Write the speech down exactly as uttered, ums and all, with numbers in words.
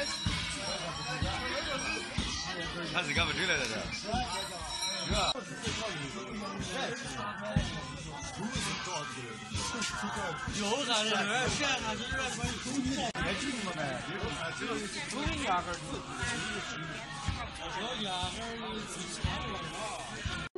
他是干不出来的，是吧？有啥的？选啥子？还听什么呗？这个这个压根儿，这个压根儿。